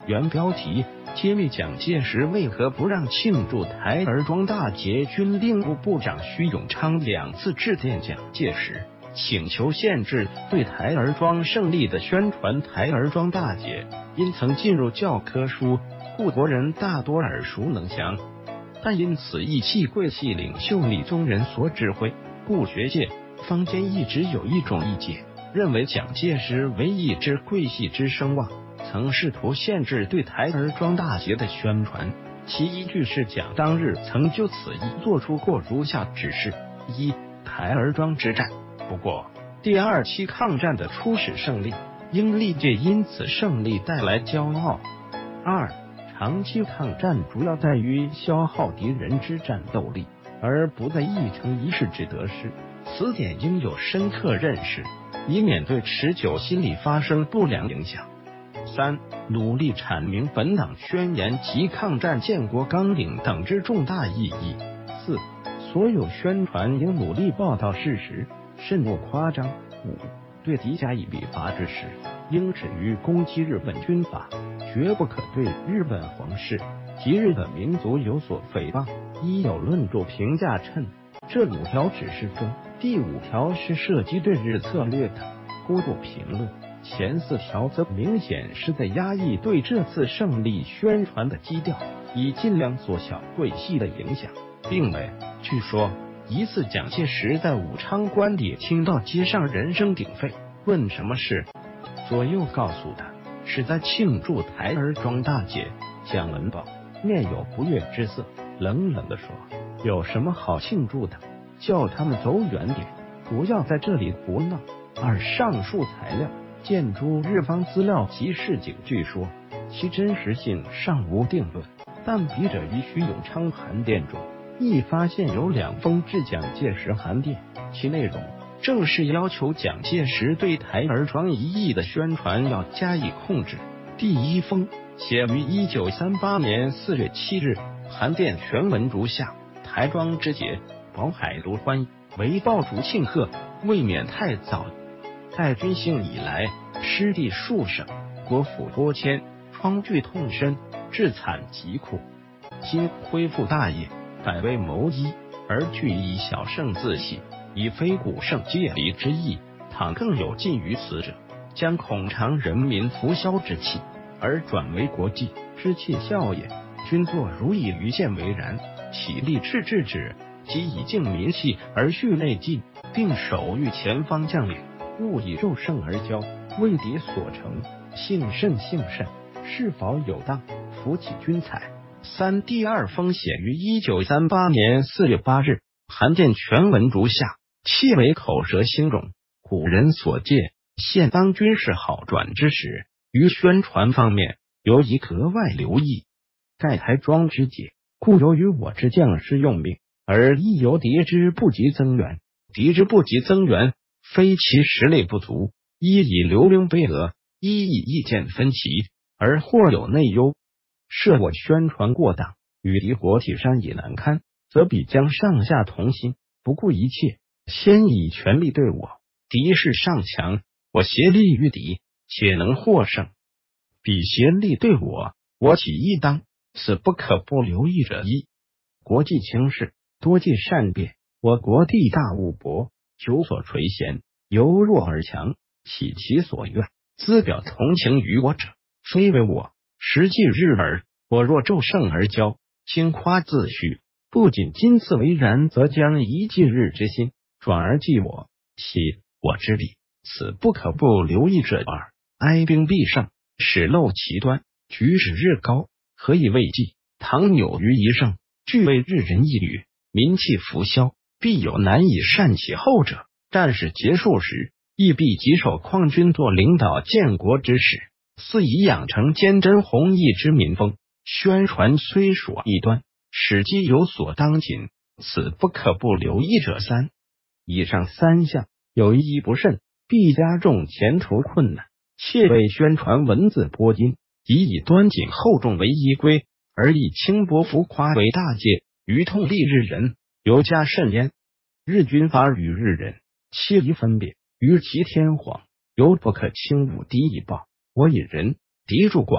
原标题：揭秘蒋介石为何不让庆祝台儿庄大捷。军令部部长徐永昌2次致电蒋介石，请求限制对台儿庄胜利的宣传。台儿庄大捷因曾进入教科书，故国人大多耳熟能详，但因此义气桂系领袖李宗仁所指挥，故学界坊间一直有一种意见，认为蒋介石为一支桂系之声望，曾试图限制对台儿庄大捷的宣传。其依据是蒋当日曾就此一做出过如下指示：一、台儿庄之战。不过，第2期抗战的初始胜利，应历届因此胜利带来骄傲。2、长期抗战主要在于消耗敌人之战斗力，而不在一城一市之得失，此点应有深刻认识，以免对持久心理发生不良影响。3、努力阐明本党宣言及抗战建国纲领等之重大意义。4、所有宣传应努力报道事实，慎勿夸张。5、对敌加以笔伐之时，应止于攻击日本军阀，绝不可对日本皇室及日本民族有所诽谤。一有论著评价称，这5条指示中，第5条是涉及对日策略的，故不评论。前4条则明显是在压抑对这次胜利宣传的基调，以尽量缩小桂系的影响，并没。据说一次蒋介石在武昌关里听到街上人声鼎沸，问什么事，左右告诉他是在庆祝台儿庄大捷。蒋文宝面有不悦之色，冷冷地说：有什么好庆祝的，叫他们走远点，不要在这里胡闹。2、上述材料见诸日方资料及市井，据说其真实性尚无定论，但笔者于徐永昌函电中亦发现有2封致蒋介石函电，其内容正是要求蒋介石对台儿庄一役的宣传要加以控制。第1封写于1938年4月7日，函电全文如下：台庄之捷，保海卢欢，为爆竹庆贺，未免太早。在军兴以来，失地数省，国府多迁，疮剧痛深，致惨疾苦。今恢复大业，改为谋一，而据以小胜自弃，以非古圣借离之意。倘更有近于此者，将恐尝人民浮销之气，而转为国际之窃笑也。君作如以于现为然，起立制止，即以静民气而蓄内劲，并守御前方将领，勿以肉胜而骄，为敌所成，幸甚，是否有当，扶起军采。3、第2封写于1938年4月8日，函电全文如下：窃为口舌兴隆，古人所借，现当军事好转之时，于宣传方面尤宜格外留意。盖台庄之捷，故由于我之将士用命，而亦由敌之不及增援。敌之不及增援，非其实力不足，一以流兵卑额，一以意见分歧，而或有内忧。设我宣传过当，与敌国体山以难堪，则彼将上下同心，不顾一切，先以全力对我。敌势尚强，我协力于敌，且能获胜。彼协力对我，我起一当，此不可不留意者一。国际情势多计善变，我国地大物博，久所垂涎，由弱而强，岂其所愿？兹表同情于我者，非为我，实际日耳。我若骤胜而骄，轻夸自诩，不仅今次为然，则将一继日之心，转而忌我，岂我之理？此不可不留意者二。哀兵必胜，始露其端，举止日高，何以未济？倘扭于一胜，俱为日人一语，民气浮消，必有难以善其后者。战事结束时，亦必棘手匡军做领导建国之始，似以养成坚贞弘毅之民风。宣传虽属一端，使机有所当谨，此不可不留意者三。以上3项有一不慎，必加重前途困难。切为宣传文字拨金，以端谨厚重为依归，而以轻薄浮夸为大戒，于痛立日人，尤加甚焉。日军阀与日人，切宜分别，于其天皇，犹不可轻侮敌以暴。我以人敌众寡，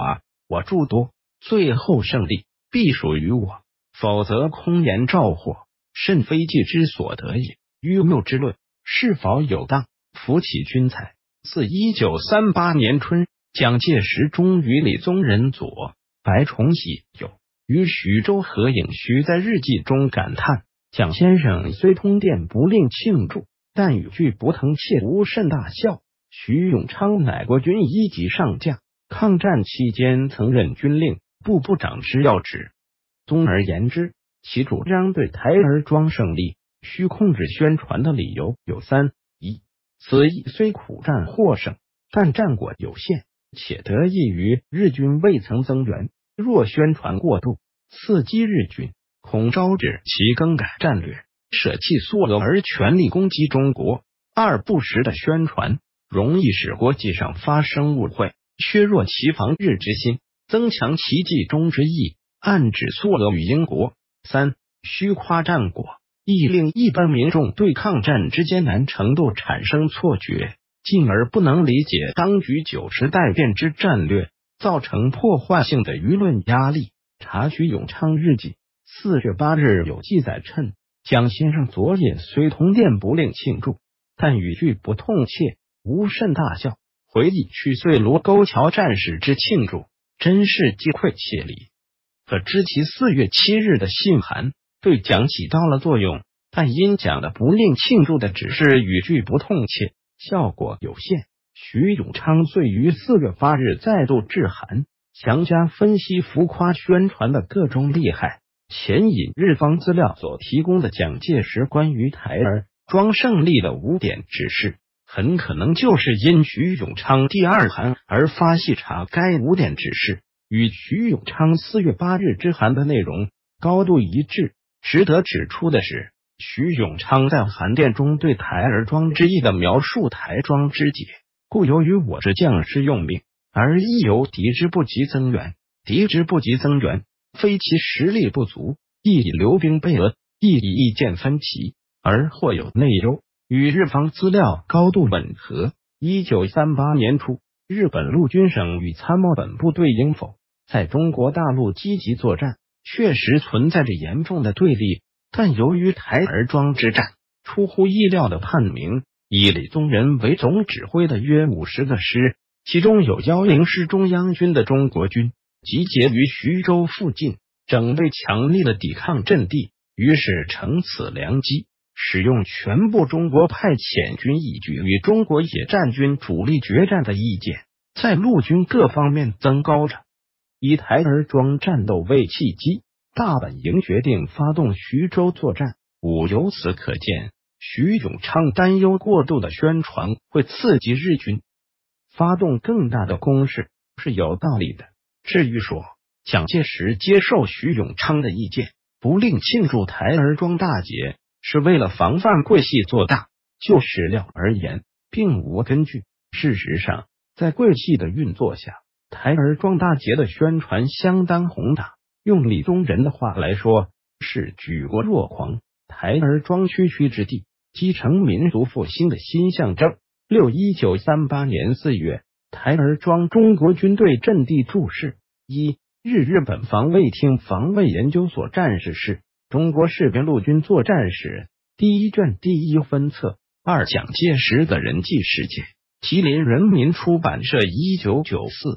我诸多，最后胜利必属于我，否则空言赵火，甚非计之所得也。于谬之论是否有当？扶起军才。自1938年春，蒋介石终与李宗仁左、白崇禧有与徐州合影。徐在日记中感叹：蒋先生虽通电不令庆祝，但语句不腾切无甚大效。徐永昌乃国军一级上将，抗战期间曾任军令部部长之要职。总而言之，其主张对台儿庄胜利需控制宣传的理由有三：一，此役虽苦战获胜，但战果有限，且得益于日军未曾增援，若宣传过度，刺激日军，恐招致其更改战略，舍弃所有而全力攻击中国。二，不实的宣传容易使国际上发生误会，削弱其防日之心，增强其计中之意，暗指苏俄与英国。三，虚夸战果，易令一般民众对抗战之艰难程度产生错觉，进而不能理解当局久时待变之战略，造成破坏性的舆论压力。查徐永昌日记4月8日有记载称，蒋先生昨夜虽通电不令庆祝，但语句不痛切，无甚大效。回忆去岁卢沟桥战士之庆祝，真是击溃切礼。可知其4月7日的信函对蒋起到了作用，但因蒋的不令庆祝的指示语句不痛切，效果有限。徐永昌遂于4月8日再度致函，详加分析浮夸宣传的各种利害，前引日方资料所提供的蒋介石关于台儿庄胜利的5点指示，很可能就是因徐永昌第二函而发细查该5点指示，与徐永昌4月8日之函的内容高度一致。值得指出的是，徐永昌在函电中对台儿庄之意的描述台庄之解，故由于我之将士用命，而亦由敌之不及增援，敌之不及增援，非其实力不足，亦以留兵备额，亦以意见分歧，而或有内忧，与日方资料高度吻合。1938年初，日本陆军省与参谋本部对应否在中国大陆积极作战，确实存在着严重的对立，但由于台儿庄之战出乎意料的判明，以李宗仁为总指挥的约50个师，其中有110师中央军的中国军集结于徐州附近，整备强力的抵抗阵地，于是乘此良机，使用全部中国派遣军一举与中国野战军主力决战的意见，在陆军各方面增高着。以台儿庄战斗为契机，大本营决定发动徐州作战。由此可见，徐永昌担忧过度的宣传会刺激日军发动更大的攻势是有道理的。至于说蒋介石接受徐永昌的意见，不令庆祝台儿庄大捷是为了防范桂系做大，就史料而言并无根据。事实上，在桂系的运作下，台儿庄大捷的宣传相当宏大，用李宗仁的话来说，是举国若狂，台儿庄区区之地，基层民族复兴的新象征。1938年4月，台儿庄中国军队阵地注释：一、日本防卫厅防卫研究所战士室，中国士兵陆军作战史第1卷第1分册。二、蒋介石的人际事件，吉林人民出版社1994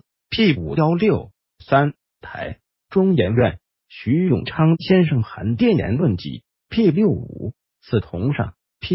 P516。三、台中研院徐永昌先生函电言论集 P65。四、同上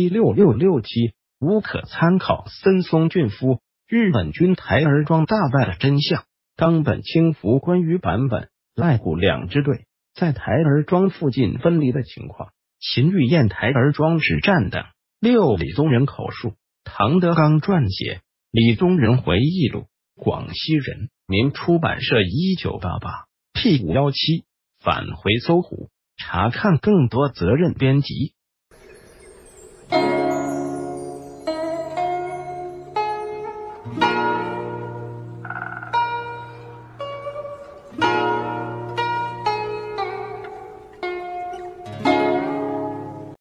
P6667。无可参考。森松俊夫日本军台儿庄大败的真相，冈本清福关于坂本赖虎两支队在台儿庄附近分离的情况，秦玉燕台儿庄之战等。六、李宗仁口述，唐德刚撰写李宗仁回忆录，广西人民出版社1988 P517。返回搜狐查看更多责任编辑。